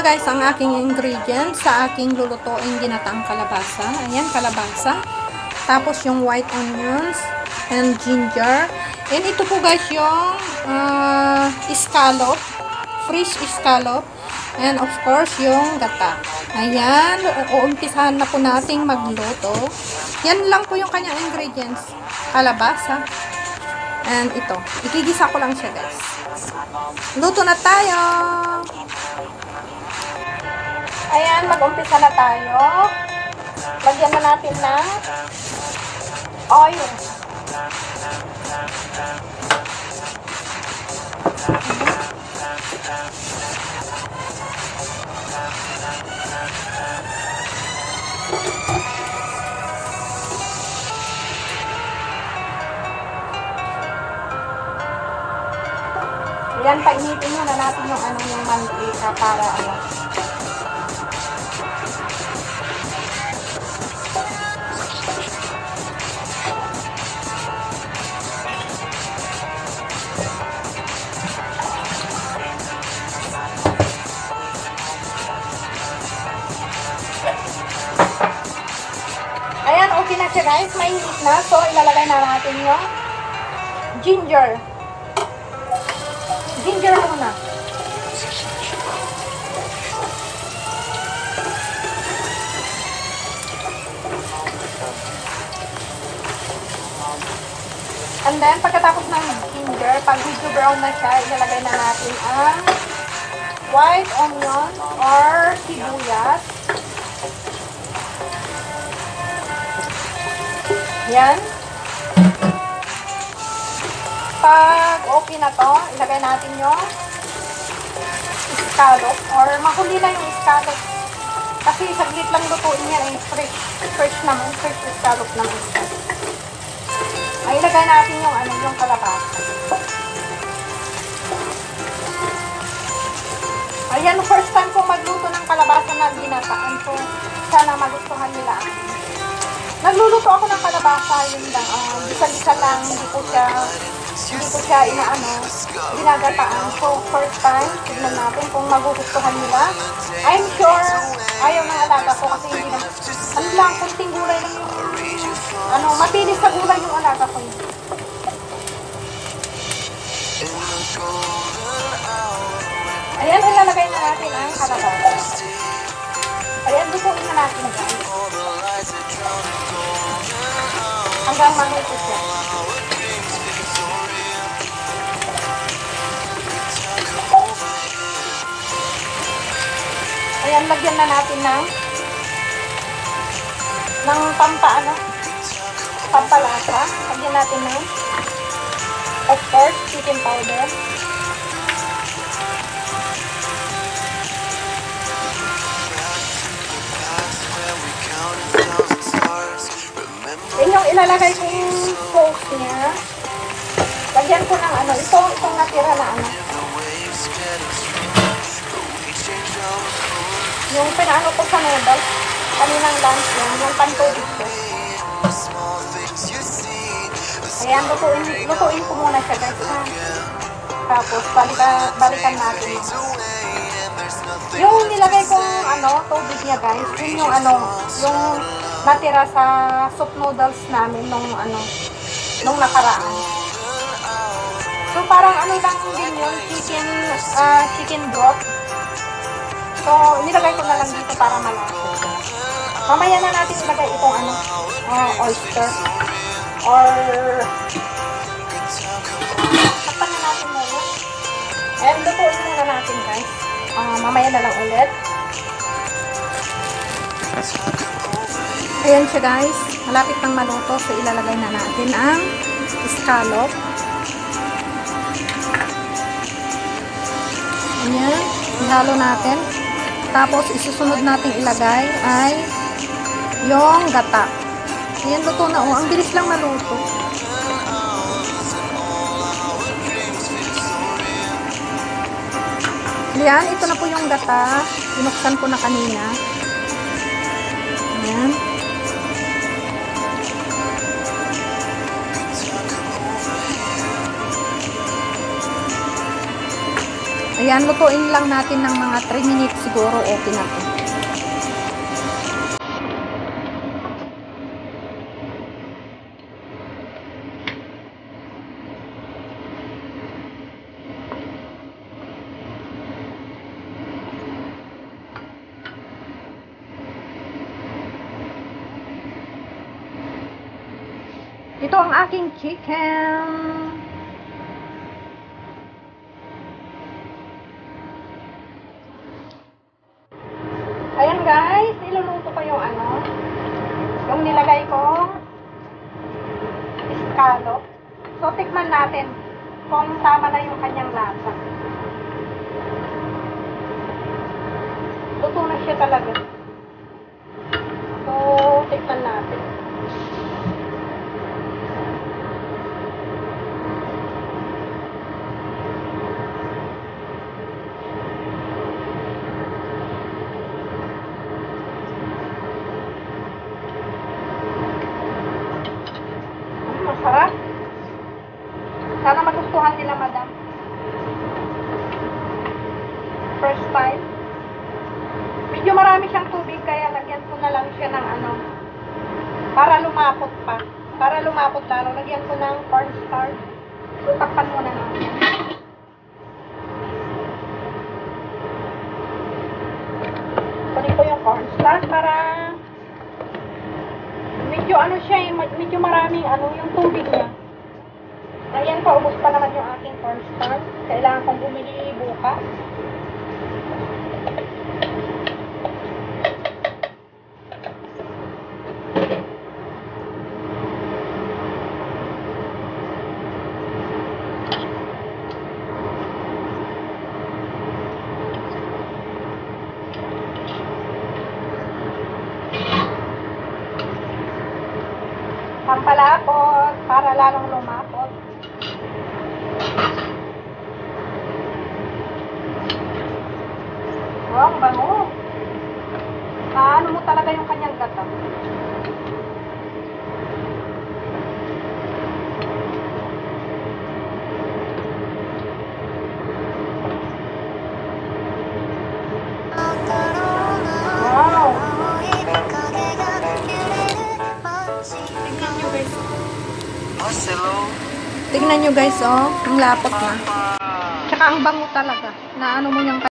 guys ang aking ingredients sa aking lulutuin ginataang kalabasa. Ayan, kalabasa. Tapos yung white onions and ginger. And ito po guys yung scallop, fresh scallop. And of course yung gata. Ayan, uumpisahan na po nating magluto. Yan lang po yung kanyang ingredients. Kalabasa. And ito, igigisa ko lang siya guys. Luto na tayo! Ayan, mag-umpisa na tayo. Lagyan na natin ng oil. Ayan, painitin muna natin yung mantika para Ayan, okay na siya guys. Mainit na. So, ilalagay na natin yung ginger. Ginger muna. And then, pagkatapos ng ginger, pag medyo brown na siya, ilalagay na natin ang white onion or sibuyas. Yan. Pag okay na to, ilagay natin yung scallop or mahuli na yung scallop. Kasi saglit lang lutuin yan ay fresh naman, fresh scallop naman. Ay, ilagay natin yung kalabasa. Ayan, first time ko magluto ng kalabasa na ginataan. So, sana magustuhan nila. Nagluluto ako ng kalabasa, yun lang. Bisa-bisa lang, hindi ko siya ginagataan. So, first time, tignan natin kung magugustuhan nila. I'm sure, ayaw ng alaga ko kasi hindi na, ano lang, kunting gulay lang yung, mapilis sa gulay yung alaga ko. Ayan, ilalagay na natin ang kalabasa. Ayan, lutuin na natin guys. Hanggang maluto siya. Ayan, lagyan na natin ng pampalasa. Lagyan natin ng, of course, chicken powder. Yan yung ilalagay kong sauce niya. Lagyan ko ng itong natira na yung pinaano ko sa noodles, kaninang lunch yan, yung pantubig ko. Ayan, lutuin ko muna siya guys ha. Tapos, balikan natin. Yung nilagay kong tubig niya guys, yun yung yung natira sa soup noodles namin nung nakaraan. So, parang lang din yun, chicken broth. So, nilagay ko na lang dito para malasa. Mamaya na natin ilagay itong oyster. Or, takpan na natin muna. And, lutuin muna natin guys. Mamaya na lang ulit. Ayan siya guys. Malapit nang maluto. So, ilalagay na natin ang scallop. Ayan. Ihalo natin. Tapos, isusunod natin ilagay ay yung gata. Ayan, luto na. Ang bilis lang maluto. Ayan, ito na po yung gata. Binuksan ko na kanina. Ayan. Ayan, lutuin lang natin ng mga 3 minutes siguro. Okay na to. Ito ang aking chicken. Ayan guys, iluluto ko yung ano, yung nilagay kong escalop. So, tikman natin kung tama na yung kanyang lasa. Luto na siya talaga. So, tikman natin. Masarap. Sana magustuhan nila, madam. First time. Medyo marami siyang tubig, kaya lagyan ko na lang siya ng ano, para lumapot pa. Para lumapot lalo, lagyan ko ng cornstarch. So, takpan muna natin. Kunin ko yung cornstarch para medyo ano siya eh, medyo maraming ano yung tubig niya. Ayan, paubos pa naman yung aking cornstarch. Kailangan kong bumili bukas. Pampalapot, para lalong lumapot. Wow, ang bango. Ano mo talaga yung kanyang gata. Wow. Tingnan nyo guys, oh, ang lapot na. Tsaka ang bango talaga. Na ano mo yung